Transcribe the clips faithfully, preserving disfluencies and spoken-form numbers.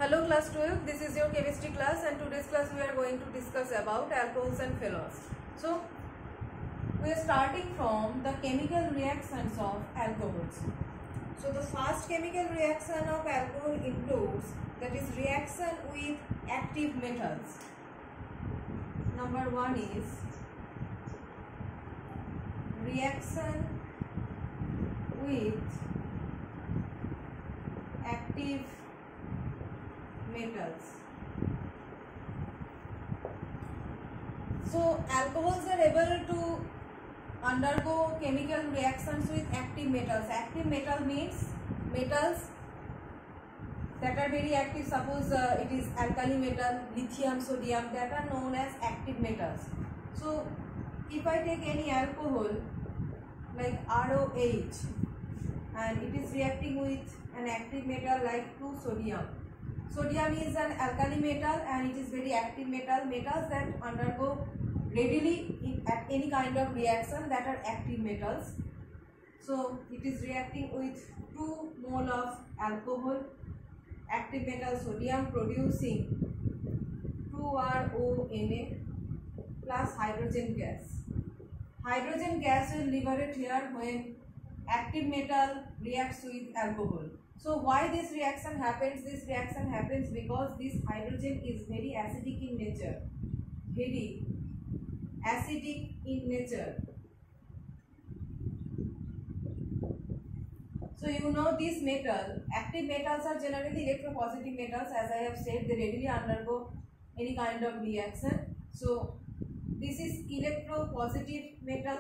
Hello class twelve, this is your chemistry class and today's class we are going to discuss about alcohols and phenols. So we are starting from the chemical reactions of alcohols. So the first chemical reaction of alcohol includes, that is reaction with active metals. Number one is reaction with active metals. So alcohols are able to undergo chemical reactions with active metals. Active metal means metals that are very active. Suppose uh, it is alkali metal, lithium, sodium, that are known as active metals. So if I take any alcohol like R O H and it is reacting with an active metal like two sodium. Sodium is an alkali metal and it is very active metal. Metals that undergo readily in, at any kind of reaction, that are active metals. So it is reacting with two mole of alcohol, active metal sodium, producing two R O N A plus hydrogen gas. Hydrogen gas will liberate here when active metal reacts with alcohol. So why this reaction happens? This reaction happens because this hydrogen is very acidic in nature. Very acidic in nature. So you know this metal, active metals are generally electropositive metals. As I have said, they readily undergo any kind of reaction. So this is electropositive metal.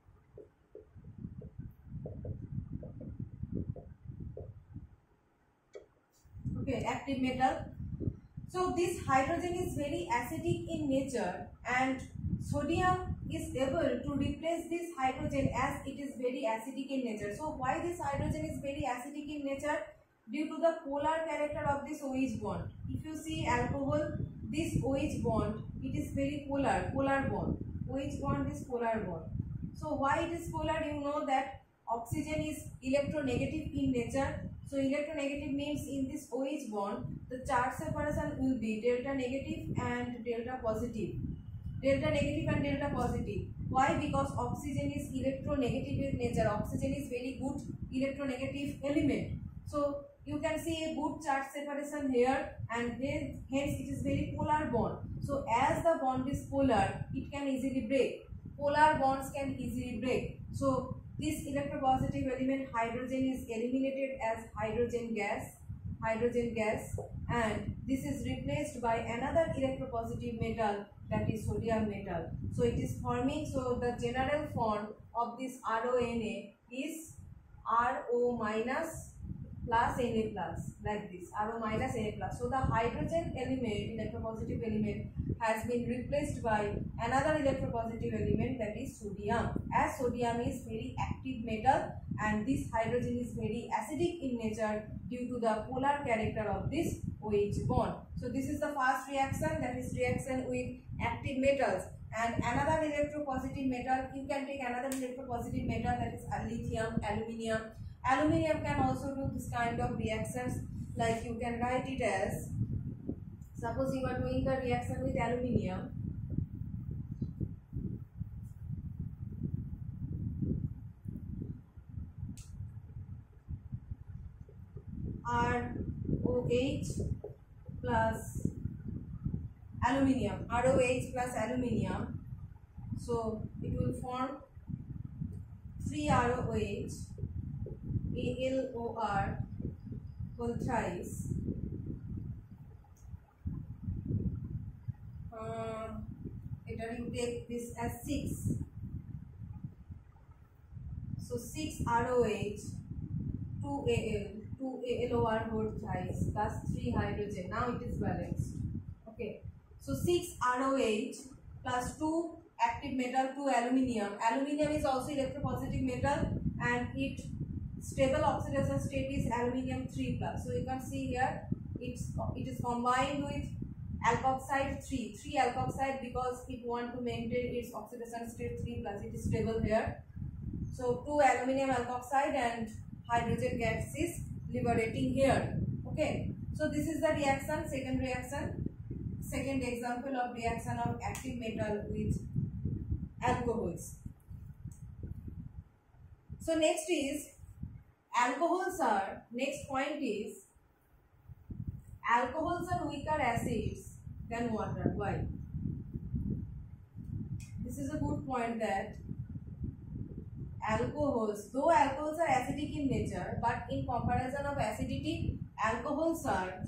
Okay, active metal. So this hydrogen is very acidic in nature and sodium is able to replace this hydrogen as it is very acidic in nature. So why this hydrogen is very acidic in nature? Due to the polar character of this OH bond. If you see alcohol, this OH bond, it is very polar, polar bond. OH bond is polar bond. So why it is polar? You know that oxygen is electronegative in nature. So electronegative means in this OH bond, the charge separation will be delta negative and delta positive. Delta negative and delta positive. Why? Because oxygen is electronegative in nature. Oxygen is very good electronegative element. So you can see a good charge separation here, and hence it is very polar bond. So as the bond is polar, it can easily break. Polar bonds can easily break. So this electropositive element hydrogen is eliminated as hydrogen gas, hydrogen gas, and this is replaced by another electropositive metal, that is sodium metal. So it is forming, so the general form of this R O N A is R O minus plus Na plus, like this, R O minus Na plus. So the hydrogen element, electropositive element, has been replaced by another electropositive element, that is sodium. As sodium is very active metal and this hydrogen is very acidic in nature due to the polar character of this OH bond. So this is the first reaction, that is reaction with active metals. And another electropositive metal, you can take another electropositive metal, that is lithium, aluminium. Aluminium can also do this kind of reactions, like you can write it as, suppose you are doing the reaction with aluminium. R O H plus aluminium, R O H plus aluminium. So it will form three R O H, A L O R whole thrice. Uh, later you take this as six. So six R O H, two A L, two A L O R whole thrice plus three hydrogen. Now it is balanced. Okay. So six R O H plus two active metal, two aluminium. Aluminium is also electropositive metal and its stable oxidation state is aluminium three plus. So you can see here it's it is combined with alkoxide three, three alkoxide, because it want to maintain its oxidation state three plus. It is stable here. So two aluminium alkoxide and hydrogen gas is liberating here. Okay, so this is the reaction, second reaction, second example of reaction of active metal with alcohols. So next is alcohols are, next point is alcohols are weaker acids than water. Why? This is a good point, that alcohols, though alcohols are acidic in nature, but in comparison of acidity, alcohols are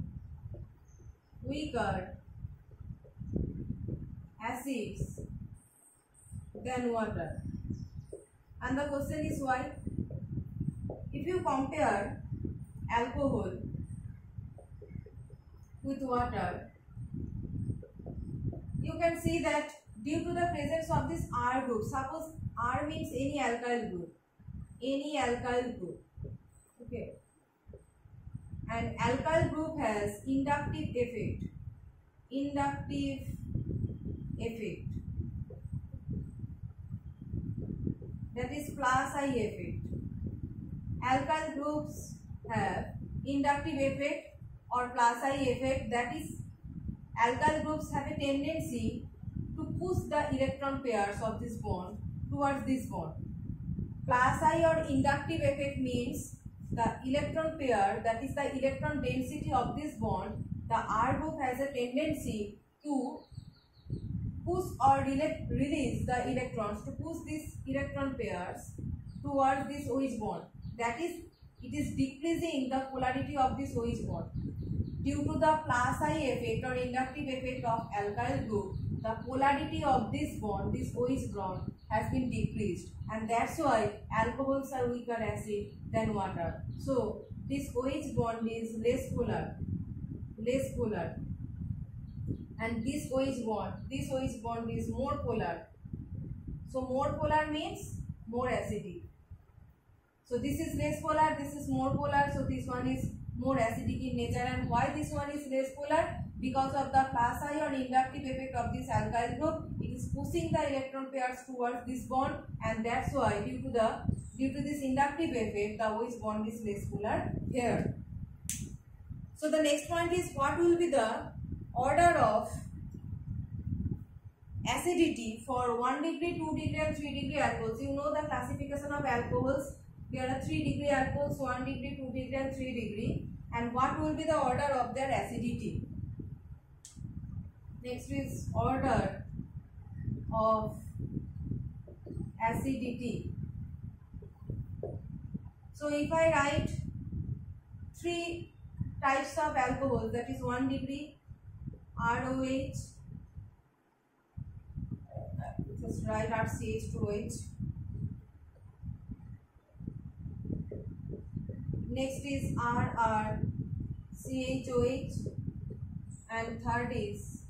weaker acids than water. And the question is why? If you compare alcohol with water, you can see that due to the presence of this R group, suppose R means any alkyl group, any alkyl group, okay, and alkyl group has inductive effect, inductive effect, that is plus I effect. Alkyl groups have inductive effect or plus I effect, that is alkyl groups have a tendency to push the electron pairs of this bond towards this bond. Plus I or inductive effect means the electron pair, that is the electron density of this bond, the R group has a tendency to push or release the electrons, to push these electron pairs towards this OH bond. That is, it is decreasing the polarity of this OH bond. Due to the plus I effect or inductive effect of alkyl group, the polarity of this bond, this OH bond, has been decreased, and that's why alcohols are weaker acid than water. So this OH bond is less polar, less polar, and this OH bond, this OH bond is more polar. So more polar means more acidic. So this is less polar, this is more polar, so this one is more acidic in nature. And why this one is less polar? Because of the plus I or inductive effect of this alkyl group, it is pushing the electron pairs towards this bond, and that's why due to the due to this inductive effect, the OH bond is less polar here. So the next point is, what will be the order of acidity for one degree, two degree and three degree alcohols? You know the classification of alcohols. There are three degree alcohols, one degree, two degree and three degree. And what will be the order of their acidity? Next is order of acidity. So if I write three types of alcohol, that is one degree, R O H, just write R C H two O H. Next is R R C H O H, and third is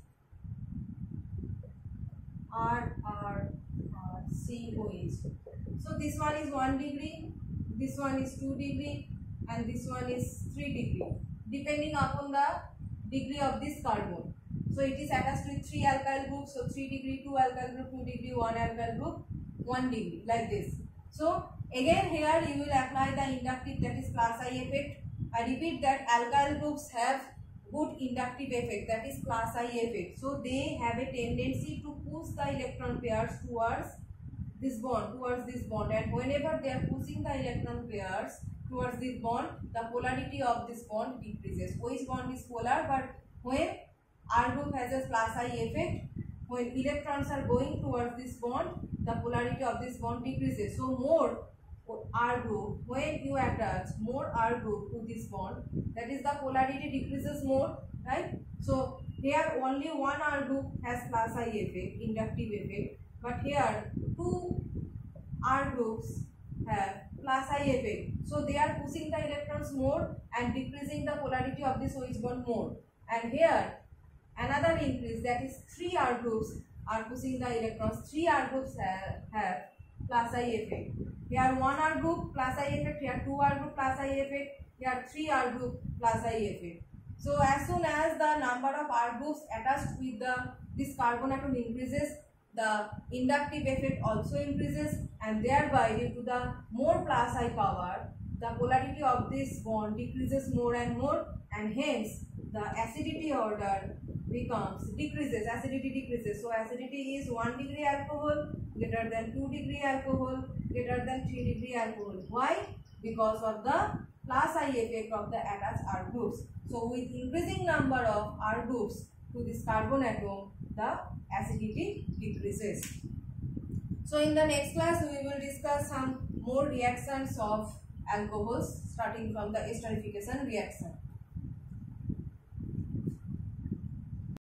R R R C O H. So this one is one degree, this one is two degree, and this one is three degree, depending upon the degree of this carbon. So it is attached with three alkyl groups, so three degree, two alkyl group, two degree, one alkyl group, one degree, like this. So again here you will apply the inductive, that is plus I effect. I repeat that alkyl groups have good inductive effect, that is plus I effect. So they have a tendency to push the electron pairs towards this bond, towards this bond, and whenever they are pushing the electron pairs towards this bond, the polarity of this bond decreases. OH bond is polar, but when R group has a plus I effect, when electrons are going towards this bond, the polarity of this bond decreases. So more R group, when you attach more R group to this bond, that is the polarity decreases more, right? So here only one R group has plus I effect, inductive effect, but here two R groups have plus I effect. So they are pushing the electrons more and decreasing the polarity of this OH bond more. And here another increase, that is three R groups are pushing the electrons. Three R groups have, have plus I effect. Here one R group plus I effect, here two R group plus I effect, here three R group plus I effect. So as soon as the number of R groups attached with the this carbon atom increases, the inductive effect also increases, and thereby due to the more plus I power, the polarity of this bond decreases more and more, and hence the acidity order becomes decreases, acidity decreases. So acidity is one degree alcohol greater than two degree alcohol greater than three degree alcohol. Why? Because of the plus I effect of the attached R groups. So with increasing number of R groups to this carbon atom, the acidity decreases. So in the next class we will discuss some more reactions of alcohols starting from the esterification reaction.